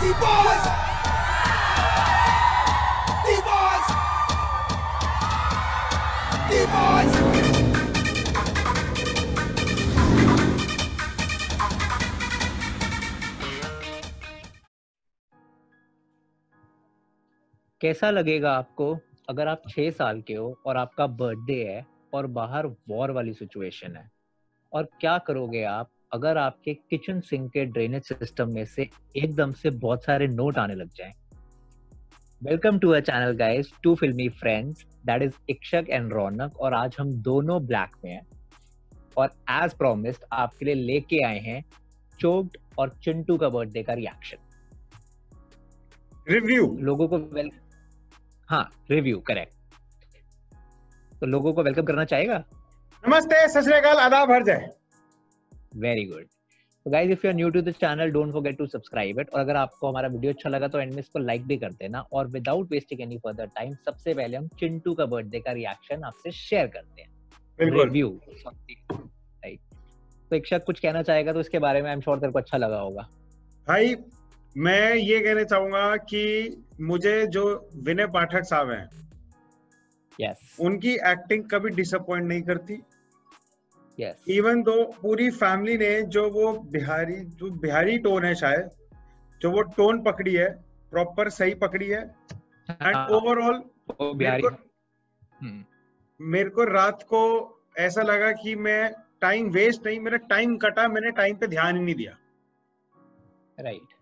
D-Boys! D-Boys! D-Boys! कैसा लगेगा आपको अगर आप 6 साल के हो और आपका बर्थडे है और बाहर वॉर वाली सिचुएशन है? और क्या करोगे आप अगर आपके किचन सिंक के ड्रेनेज सिस्टम में से एकदम से बहुत सारे नोट आने लग जाएं? Welcome to our channel guys, to Filmy friends, that is Ikshak and Raunak, और आज हम दोनों ब्लैक में हैं और एज प्रॉमिस्ड आपके लिए लेके आए हैं चोक्ड और चिंटू का बर्थडे का रिएक्शन रिव्यू। लोगों को रिव्यू करेक्ट। तो लोगों को वेलकम करना चाहेगा? नमस्ते, सत श्री अकाल, आदाब, हर जय। Very good. तो guys, if you are new to the channel, don't forget to subscribe it. और अगर आपको हमारा वीडियो अच्छा लगा तो एंड में इसको लाइक भी कर देना। और without wasting any further time, सबसे पहले हम चिंटू का बर्थडे का रिएक्शन आपसे शेयर करते हैं। Review right. तो इक्षक कुछ कहना चाहेगा तो इसके बारे में आई एम श्योर तेरे को अच्छा लगा होगा। भाई, मैं ये कहना चाहूंगा कि मुझे जो विनय पाठक साहब हैं, यस, उनकी एक्टिंग कभी डिसअपॉइंट नहीं करती। यस, इवन दो पूरी फैमिली ने जो बिहारी टोन है, शायद जो वो टोन पकड़ी है, प्रॉपर सही पकड़ी है। एंड ओवरऑल मेरे को रात को ऐसा लगा कि मैं टाइम वेस्ट नहीं, मेरा टाइम कटा, मैंने टाइम पे ध्यान ही नहीं दिया। राइट।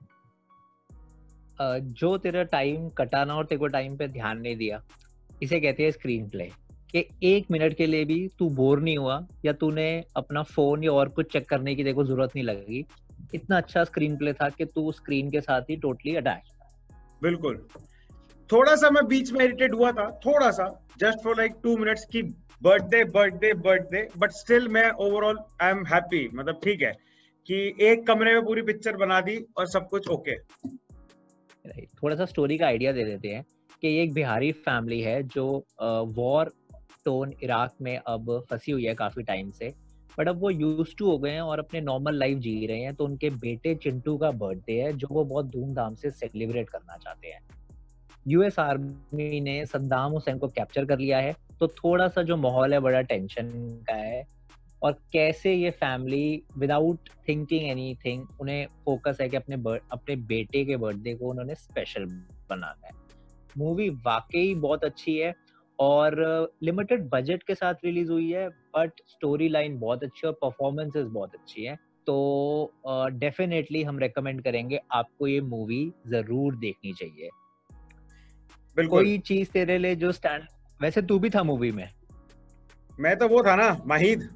जो तेरा टाइम कटाना और तेरे को टाइम पे ध्यान नहीं दिया, इसे कहते हैं स्क्रीन प्ले। कि 1 मिनट के लिए भी तू बोर नहीं हुआ या तूने अपना फोन या और कुछ चेक करने की तेरे को जरूरत नहीं लगी। इतना अच्छा स्क्रीन प्ले था कि तू स्क्रीन के साथ ही टोटली अटैच था। बिल्कुल। थोड़ा सा मैं बीच में इरिटेट हुआ था, थोड़ा सा, जस्ट फॉर लाइक 2 मिनट्स की बर्थडे, बट स्टिल मैं ओवरऑल आई एम हैप्पी। मतलब ठीक है कि एक कमरे में पूरी पिक्चर बना दी और सब कुछ ओके। राइट। थोड़ा सा स्टोरी का आइडिया दे देते हैं कि ये एक बिहारी फैमिली है जो वॉर टोन इराक में अब फंसी हुई है काफी टाइम से, बट अब वो यूज टू हो गए हैं और अपने नॉर्मल लाइफ जी रहे हैं। तो उनके बेटे चिंटू का बर्थडे है जो वो बहुत धूमधाम से सेलिब्रेट करना चाहते हैं। यूएस आर्मी ने सद्दाम हुसैन को कैप्चर कर लिया है, तो थोड़ा सा जो माहौल है बड़ा टेंशन का है। और कैसे ये फैमिली विदाउट थिंकिंग एनीथिंग, उन्हें फोकस है कि अपने बेटे के बर्थडे को उन्होंने स्पेशल बनाना है। मूवी वाकई बहुत अच्छी है और लिमिटेड बजट के साथ रिलीज हुई है, बट स्टोरी लाइन बहुत अच्छी है और परफॉर्मेंसेस बहुत अच्छी है। तो डेफिनेटली हम रेकमेंड करेंगे आपको ये मूवी जरूर देखनी चाहिए। बिल्कुल। कोई चीज तेरे लिए जो स्टैंड, वैसे तू भी था मूवी में? मैं तो वो था ना, माहिद।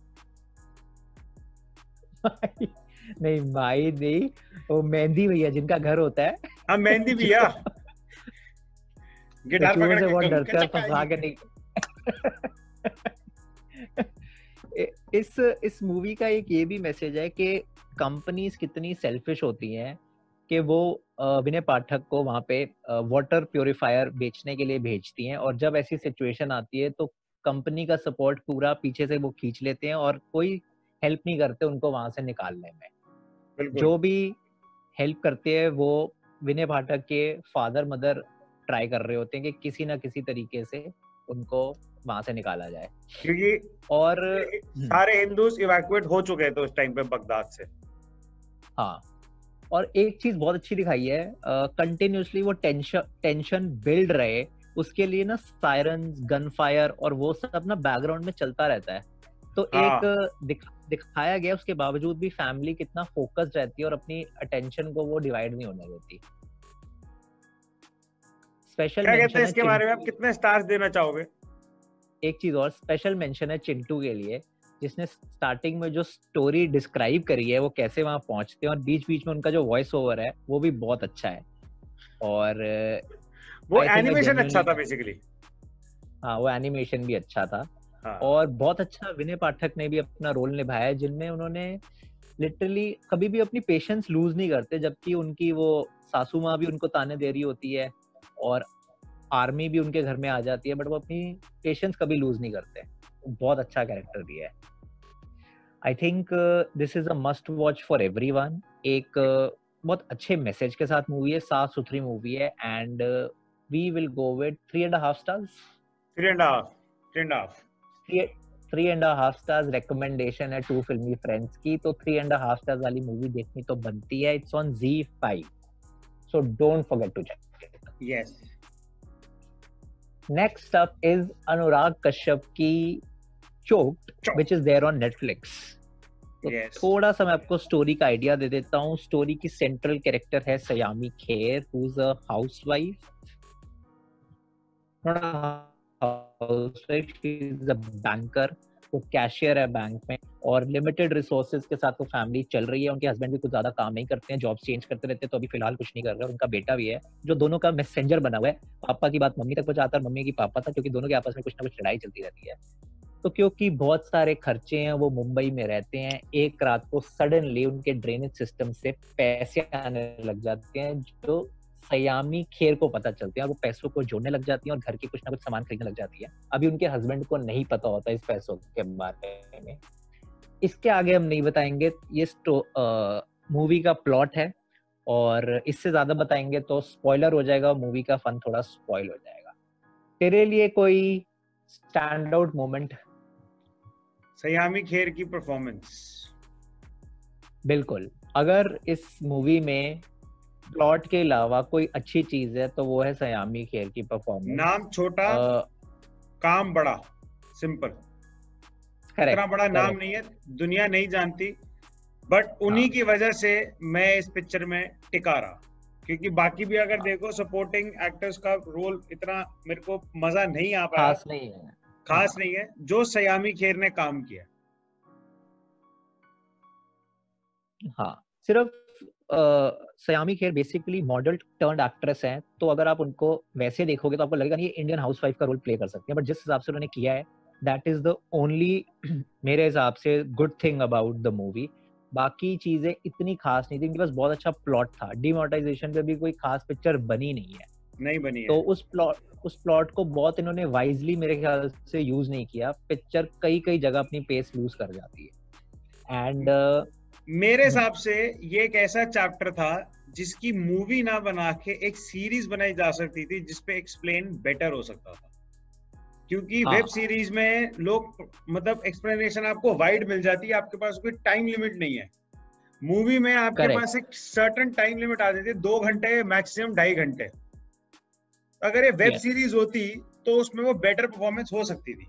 नहीं, माहिद नहीं, वो मेहंदी भैया जिनका घर होता है। हाँ, मेहंदी भैया। गिटार पकड़ से के बहुत डरते हैं, फंसा के नहीं। इस मूवी का एक ये भी मैसेज है कि कंपनीज कितनी सेल्फिश होती हैं कि वो विनय पाठक को वहां पे वाटर प्योरीफायर बेचने के लिए भेजती हैं, और जब ऐसी सिचुएशन आती है तो कंपनी का सपोर्ट पूरा पीछे से वो खींच लेते हैं और कोई हेल्प नहीं करते उनको वहां से निकालने में। बिल्कुल। जो भी हेल्प करते हैं वो विनय पाठक के फादर मदर ट्राई कर रहे होते हैं कि किसी ना किसी तरीके से उनको वहां से निकाला जाए, क्योंकि और सारे हिंदूज इवैक्यूएट हो चुके थे उस टाइम पे बगदाद से। हाँ, और एक चीज बहुत अच्छी दिखाई है, कंटिन्यूअसली वो टेंशन बिल्ड रहे, उसके लिए ना सायरन्स, गन फायर और वो सब ना बैकग्राउंड में चलता रहता है। तो हाँ। एक दिखाया गया, उसके बावजूद भी फैमिली कितना फोकस्ड रहती है और अपनी अटेंशन को वो डिवाइड नहीं होने देती। स्पेशल क्या कहते मेंशन हैं है इसके बारे में, आप कितने स्टार्स देना चाहोगे? एक चीज और स्पेशल मेंशन है चिंटू के लिए, जिसने स्टार्टिंग में जो स्टोरी डिस्क्राइब करी है, वो कैसे वहां पहुंचते हैं, और बीच बीच में उनका जो वॉइस ओवर है वो भी बहुत अच्छा है। और वो एनिमेशन अच्छा था बेसिकली। हाँ, वो एनिमेशन भी अच्छा था। हाँ। और बहुत अच्छा विनय पाठक ने भी अपना रोल निभाया है, जिनमें उन्होंने लिटरली कभी भी अपनी पेशेंस लूज नहीं करते, जबकि उनकी वो सासू माँ भी उनको ताने दे रही होती है और आर्मी भी उनके घर में आ जाती है, बट वो अपनी पेशेंस कभी लूज नहीं करते। बहुत अच्छा कैरेक्टर दिया है। I think this is a must watch for everyone. एक बहुत अच्छे मैसेज के साथ मूवी है, साफ सुथरी मूवी है, and we will go with 3.5 stars. 3.5 3.5 stars recommendation है टू फिल्मी फ्रेंड्स की, तो 3.5 स्टार्स वाली मूवी देखनी तो बनती है। It's on ZEE5, so don't forget to check it. Yes. Next up is Anurag Kashyap की Choked, which is there on Netflix. तो Yes. थोड़ा सा मैं आपको स्टोरी का आइडिया दे देता हूँ। स्टोरी की सेंट्रल कैरेक्टर है Saiyami Kher, who is a housewife, not housewife, she is a banker. वो कैशियर है बैंक में, और लिमिटेड रिसोर्सेज के साथ वो फैमिली चल रही है। उनके हस्बैंड भी कुछ ज्यादा काम नहीं करते हैं, जॉब चेंज करते रहते हैं, तो अभी फिलहाल कुछ नहीं कर रहे। और उनका बेटा भी है जो दोनों का मैसेंजर बना हुआ है। पापा की बात मम्मी तक पहुंचाता है, मम्मी की पापा तक, क्योंकि दोनों के आपस में कुछ ना कुछ लड़ाई चलती रहती है। तो क्योंकि बहुत सारे खर्चे हैं, वो मुंबई में रहते हैं। एक रात को सडनली उनके ड्रेनेज सिस्टम से पैसे आने लग जाते हैं, जो सयामी खेर को पता चलते हैं। वो पैसों को जोड़ने लग जाती है और घर के कुछ ना कुछ सामान खरीदने लग जाती है। अभी उनके हस्बैंड को नहीं पता होता इस पैसों के बारे में। इसके आगे हम नहीं बताएंगे, ये मूवी का प्लॉट है, और इससे ज्यादा बताएंगे तो स्पॉइलर हो जाएगा, मूवी का फन थोड़ा स्पॉइल हो जाएगा। तेरे लिए कोई stand out moment? Saiyami Kher की परफॉर्मेंस। बिल्कुल, अगर इस मूवी में प्लॉट के अलावा कोई अच्छी चीज है तो वो है सयामी खेर की परफॉर्मेंस। नाम छोटा, काम बड़ा, सिंपल। इतना बड़ा नाम नहीं है, दुनिया नहीं जानती, बट उन्हीं की वजह से मैं इस पिक्चर में टिका रहा। क्योंकि बाकी भी अगर देखो सपोर्टिंग एक्टर्स का रोल इतना मेरे को मजा नहीं आ पाया, खास नहीं है जो सयामी खेर ने काम किया। हाँ, सिर्फ Saiyami Kher basically model turned actress हैं, तो अगर आप उनको वैसे देखोगे तो आपको लगेगा नहीं ये इंडियन हाउसवाइफ का रोल प्ले कर सकती है। बट जिस हिसाब से उन्होंने किया है, दैट इज द ओनली मेरे हिसाब से good thing about the movie. बाकी चीजें इतनी खास नहीं थी, इनके पास बहुत अच्छा प्लॉट था। डिमोनेटाइजेशन पे भी कोई खास पिक्चर बनी नहीं है, नहीं बनी है। तो उस प्लॉट को बहुत इन्होंने वाइजली मेरे ख्याल से यूज नहीं किया। पिक्चर कई जगह अपनी पेस लूज कर जाती है। एंड मेरे हिसाब से ये एक ऐसा चैप्टर था जिसकी मूवी ना बना के एक सीरीज बनाई जा सकती थी, जिसपे एक्सप्लेन बेटर हो सकता था। क्योंकि वेब सीरीज में लोग मतलब एक्सप्लेनेशन आपको वाइड मिल जाती है, आपके पास कोई टाइम लिमिट नहीं है। मूवी में आपके पास एक सर्टेन टाइम लिमिट आ जाती है, 2 घंटे मैक्सिमम 2.5 घंटे। अगर ये वेब सीरीज होती तो उसमें वो बेटर परफॉर्मेंस हो सकती थी।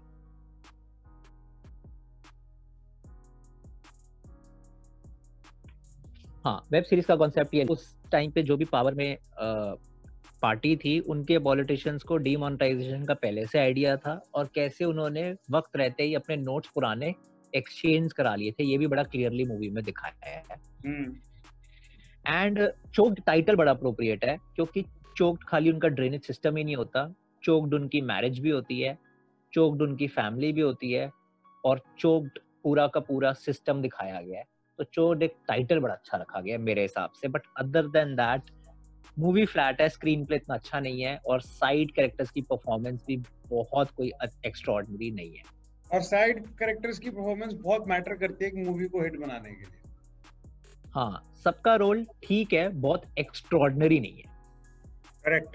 हाँ, वेब सीरीज का कॉन्सेप्ट ये, उस टाइम पे जो भी पावर में पार्टी थी, उनके पॉलिटिशियंस को डीमोनेटाइजेशन का पहले से आइडिया था, और कैसे उन्होंने वक्त रहते ही अपने नोट्स पुराने एक्सचेंज करा लिए थे, ये भी बड़ा क्लियरली मूवी में दिखाया है। एंड चोक्ड टाइटल बड़ा अप्रोप्रिएट है, क्योंकि चोक्ड खाली उनका ड्रेनेज सिस्टम ही नहीं होता, चोक्ड उनकी मैरिज भी होती है, चोक्ड उनकी फैमिली भी होती है, और चोक्ड पूरा का पूरा सिस्टम दिखाया गया है। तो चोक्ड एक टाइटल बड़ा अच्छा रखा गया है मेरे हिसाब से। But other than that movie flat है, स्क्रीन प्ले इतना अच्छा नहीं है, और साइड कैरेक्टर्स की परफॉर्मेंस भी बहुत कोई एक्स्ट्राऑर्डिनरी नहीं है। और साइड कैरेक्टर्स की परफॉर्मेंस बहुत मैटर करती है एक मूवी को हिट बनाने के लिए। हाँ, सबका रोल ठीक है, बहुत एक्स्ट्राऑर्डिनरी नहीं है। Correct.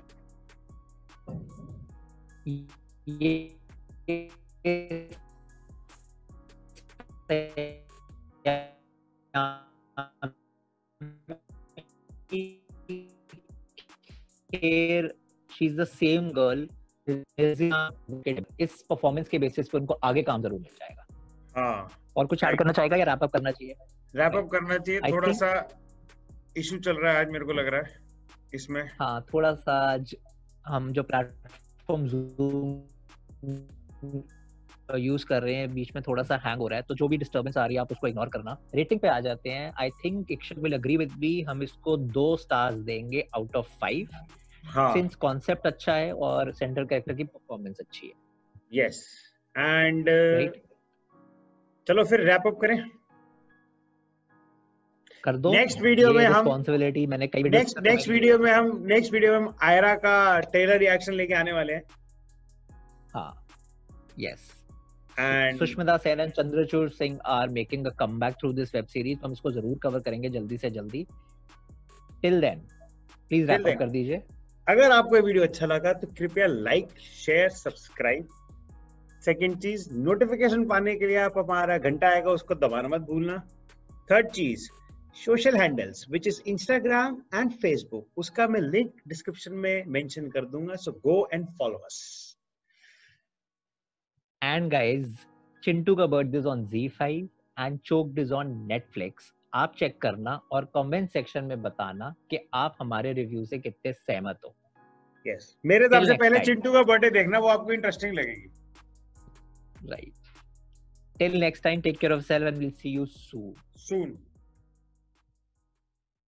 She is the same girl. इस परफॉर्मेंस के बेसिस पे उनको आगे काम जरूर मिल जाएगा। हाँ, और कुछ ऐड करना चाहेगा या रैप अप करना चाहिए? रैप अप करना चाहिए। थोड़ा सा इशू चल रहा है आज, मेरे को लग रहा है इसमें। हाँ, थोड़ा सा हम जो प्लेटफॉर्म Zoom यूज कर रहे हैं, बीच में थोड़ा सा हैंग हो रहा है, तो जो भी डिस्टर्बेंस आ रही है आप उसको इग्नोर करना। रेटिंग पे आ जाते हैं। आई थिंक इक्शक विल एग्री विद मी, हम इसको 2 स्टार्स देंगे आउट ऑफ 5। हाँ, सिंस कॉन्सेप्ट अच्छा है और सेंट्रल कैरेक्टर की परफॉर्मेंस अच्छी है। यस, एंड चलो फिर रैप अप करें। कर दो। नेक्स्ट वीडियो में हम रिस्पांसिबिलिटी मैंने कई नेक्स्ट वीडियो में हम आयरा का ट्रेलर रिएक्शन लेके आने वाले हैं। हाँ, yes. And Sushmita Sen and Chandrachur Singh are making a comeback through this web series. हम इसको जरूर कवर करेंगे जल्दी से जल्दी। Till then please wrap Till then. Up कर दीजिए. अगर आपको ये वीडियो अच्छा लगा तो कृपया लाइक, शेयर, सब्सक्राइब. सेकंड चीज, नोटिफिकेशन पाने के लिए आप हमारा घंटा आएगा उसको दबाना मत भूलना. थर्ड चीज, social handles which is Instagram and Facebook, उसका मैं लिंक डिस्क्रिप्शन में मेंशन कर दूंगा, so go and follow us. And guys, Chintu का birthday is on Z5 and choked is on Netflix. आप चेक करना और कमेंट सेक्शन में बताना कि आप हमारे रिव्यू से कितने सहमत हो. यस, मेरे तरफ Till से next पहले time. चिंटू का बर्थडे देखना, वो आपको इंटरेस्टिंग लगेगी. Right. Till next time, take care of yourself and we'll see you soon. Soon.